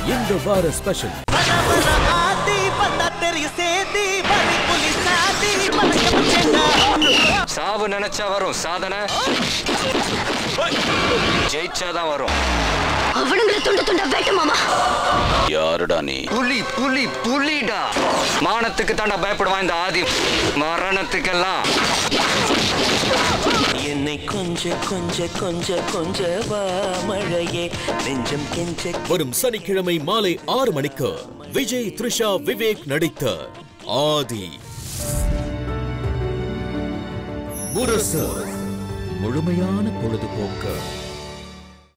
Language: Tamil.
இந்த வார ஸ்பெஷல் சாவு நினைச்சா வரும், சாதனை ஜெயிச்சாதான் வரும். அவனுங்களை துண்ட துண்ட வேட்டு மாமா. யாருடா நீ? புலி புலி புலிடா. மானத்துக்கு தாண்டா பயப்படுவான் இந்த ஆதி, மரணத்துக்கெல்லாம். என்னை கொஞ்ச கொஞ்ச கொஞ்ச கொஞ்ச வா மழையே நெஞ்சம் கெஞ்ச. வரும் சனிக்கிழமை மாலை 6 மணிக்கு விஜய், த்ரிஷா, விவேக் நடித்த ஆதி. முரசு முழுமையான பொழுதுபோக்கு.